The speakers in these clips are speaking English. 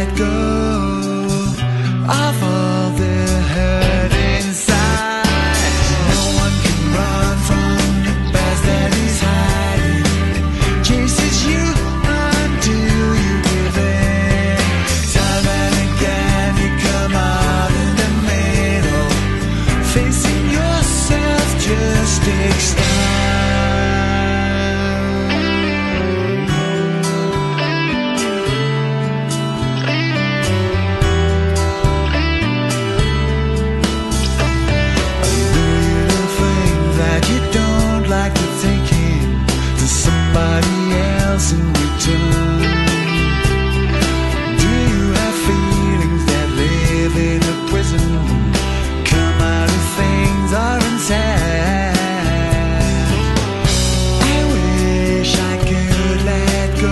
let go of all the hurt inside. No one can run from the past that is hiding. It chases you until you give in. Time and again you come out in the middle. Facing yourself just takes time. Like to take it to somebody else in return. Do you have feelings that live in a prison? Come out if things are unsaid. I wish I could let go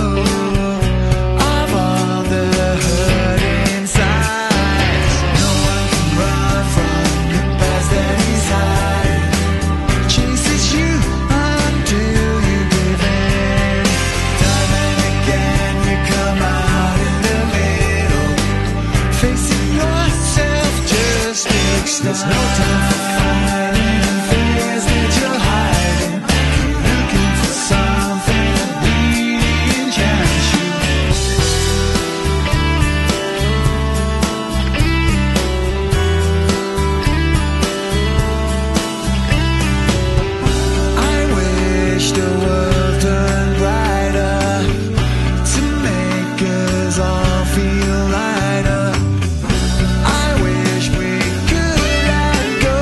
of all the hurt inside. No one can run from the past that is hiding. You until you give in. Time and again you come out in the middle. Facing yourself just takes time. There's no time for fighting fears that you're hiding. Looking for something that really enchants you. The world turned brighter to make us all feel lighter. I wish we could let go.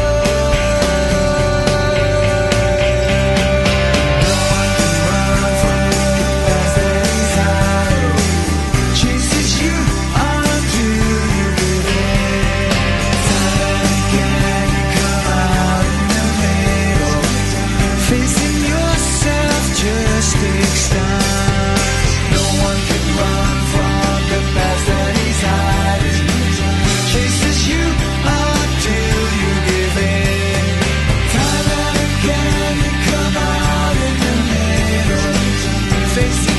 No one can run from the past that is hiding. Chases you until you give in. Time and again you come out in the middle. Facing yourself just takes time. No one can run from the past that is hiding. Chases you until you give in. Time and again you come out in the middle. Facing